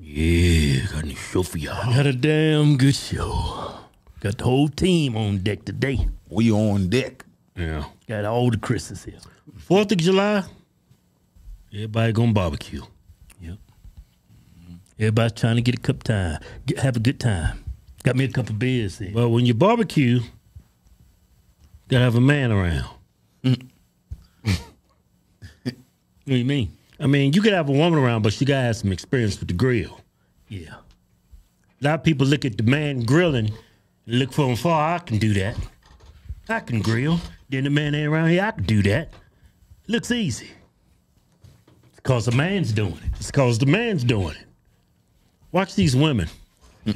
Yeah, got a new show for y'all. Got a damn good show. Got the whole team on deck today. We on deck. Yeah. Got all the Chris's here. 4th of July, everybody gonna barbecue. Yep. Everybody's trying to get a cup of time. Have a good time. Got me a couple of beers there. But when you barbecue, you gotta have a man around. What do you mean? I mean, you could have a woman around, but she gotta have some experience with the grill. Yeah. A lot of people look at the man grilling and look from afar. I can do that. I can grill. Then the man ain't around here. I can do that. Looks easy. It's because the man's doing it. It's because the man's doing it. Watch these women. I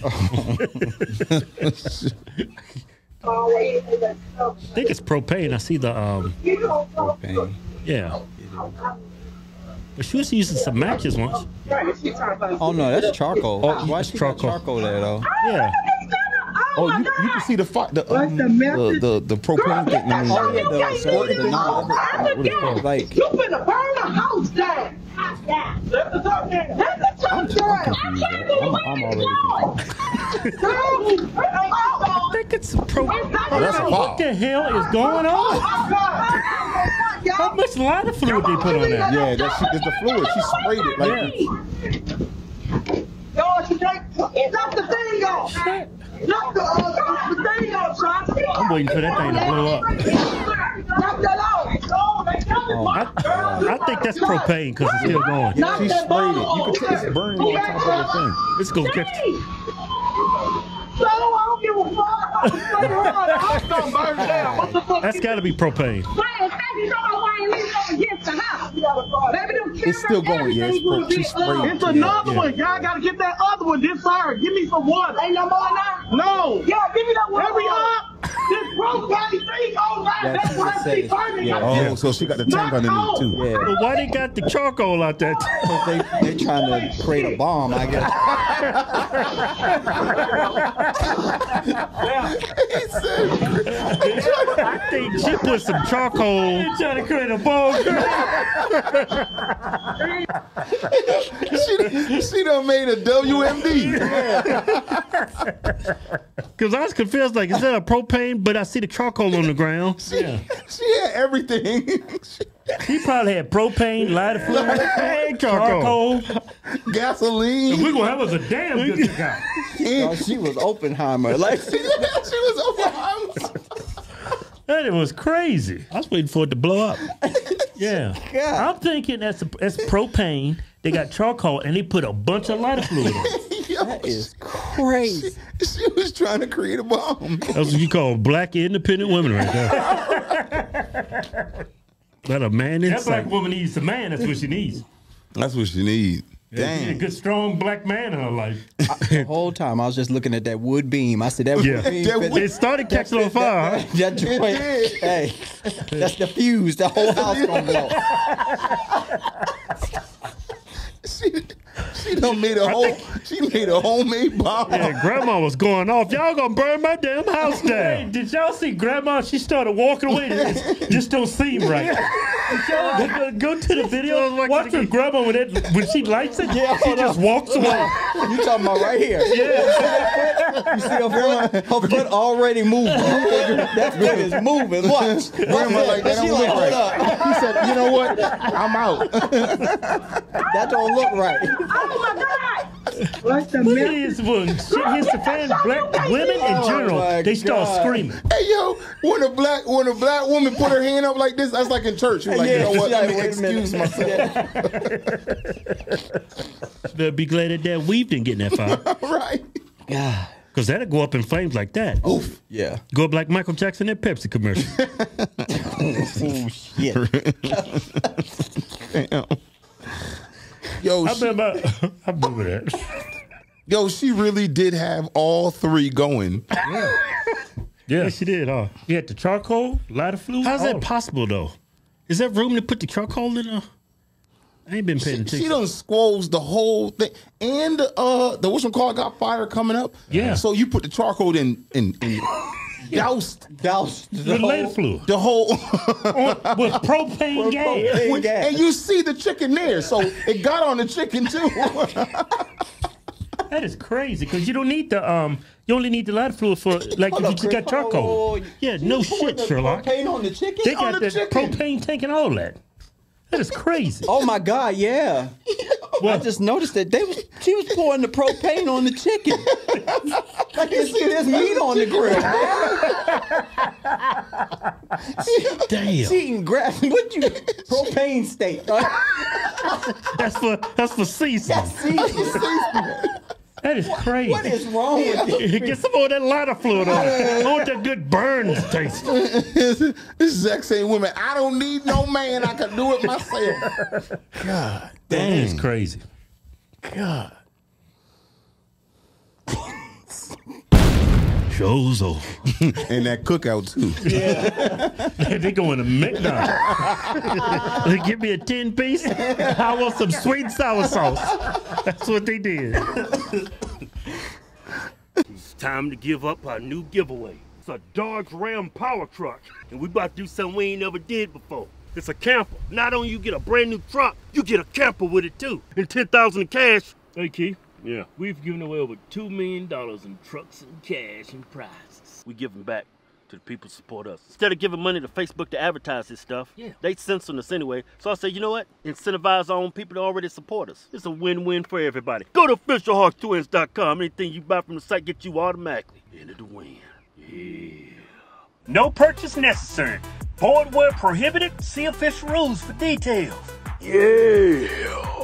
think it's propane. I see the Propane. yeah. But she was using some matches once. Oh no, that's charcoal. Oh, Why it's she got charcoal. charcoal there though? Yeah. Oh, you can see the propane thing. Oh yeah, the knob. What is it called? Like You finna burn the house down. Let the top down. Let the top down. I'm already I think it's propane. that's a What the hell is going on? How much lighter fluid they put on that? Yeah, that's the fluid. She sprayed it like Yo, she take knock the thing off. Knock the thing off, son. I'm waiting for that thing to blow up. Knock that out. I think that's propane because it's still going. she sprayed it. You can tell it's burning on top of the thing. Let's go catch it. So I don't give a fuck. That's got to be propane. It's still going. Yeah, she sprayed it. It's another one. Y'all gotta get that other one. This sir, give me some water. Ain't no more now? No. Yeah, give me that water. Hurry up. This propane thing goes right. That's why I keep burning. Yeah. Oh, so she got the tank underneath too. yeah. But why they got the charcoal out there? They trying to create a bomb, I guess. I think she put some charcoal. Trying to create a bomb. She done made a WMD. Because I was confused, like, is that a propane? But I see the charcoal on the ground. She had everything. He probably had propane, lighter fluid, and charcoal. Gasoline. We're going to have us a damn good cookout. Oh, she was Oppenheimer. Like She was over. That was crazy. I was waiting for it to blow up. Yeah. God. I'm thinking that's propane. They got charcoal, and they put a bunch of lighter fluid on it. that is crazy. She was trying to create a bomb. That's what you call black independent women right there. That a man inside. That black woman needs a man. That's what she needs. That's what she need. Yeah, she need a good, strong black man in her life. The whole time I was just looking at that wood beam. I said that wood beam. It started catching on fire. That joint, hey, that's the fuse. The whole house gonna blow. She done made a homemade bomb. Yeah, grandma was going off. Y'all gonna burn my damn house down. Hey, did y'all see grandma? She started walking away. It just don't seem right. Go to the video. Watch her grandma when she lights it. Yeah, she just walks away. You talking about right here? Yeah. You see her foot already moving. That foot is moving. Watch. Grandma like that don't look right. He said, "You know what? I'm out." That don't look right. Oh my God! Look at this one. Shit hits the fan. Black women in general, they start screaming. Hey yo, when a black woman put her hand up like this, that's like in church. You're like, you know what? Let me excuse myself. Better be glad that weave didn't get in that fire. Right. God. Because that'll go up in flames like that. Oof. Yeah. Go up like Michael Jackson in that Pepsi commercial. Oh shit. Damn. Yo, I remember that. Yo, she really did have all three going. Yeah, she did. You had the charcoal, lighter fluid. How's that possible, though? Is there room to put the charcoal in there? I ain't been paying attention. She done squoze the whole thing. And the whatchamacallit got fire coming up. Yeah. So you put the charcoal in doused with lighter fluid. The whole with propane gas. And you see the chicken there, so it got on the chicken too. That is crazy because you don't need the you only need the lighter fluid for like if you just got charcoal. Yeah, no shit, Sherlock. Propane on the chicken? They got the propane tank and all that. That is crazy. Oh my God, yeah. I just noticed that she was pouring the propane on the chicken. Like you see this meat on the grill. Damn. She eating propane steak. That's for seasoning. That is crazy. What is wrong with you? Get some more of that lighter fluid on it. I want that good burns taste. This exact same woman. I don't need no man. I can do it myself. God damn. That is crazy. God. Show's over. And that cookout too. Yeah. They going to McDonald's. They give me a 10-piece. I want some sweet and sour sauce. That's what they did. It's time to give up our new giveaway. It's a Dodge Ram power truck. And we about to do something we ain't never did before. It's a camper. Not only you get a brand new truck, you get a camper with it too. And $10,000 in cash. Hey, Keith. Yeah. We've given away over $2 million in trucks and cash and prizes. We give them back to the people who support us. Instead of giving money to Facebook to advertise this stuff, they censor us anyway. So I say, you know what? Incentivize our own people to already support us. It's a win-win for everybody. Go to officialhawktwins.com. Anything you buy from the site gets you automatically into the win. Yeah. No purchase necessary. Void where prohibited. See official rules for details. Yeah.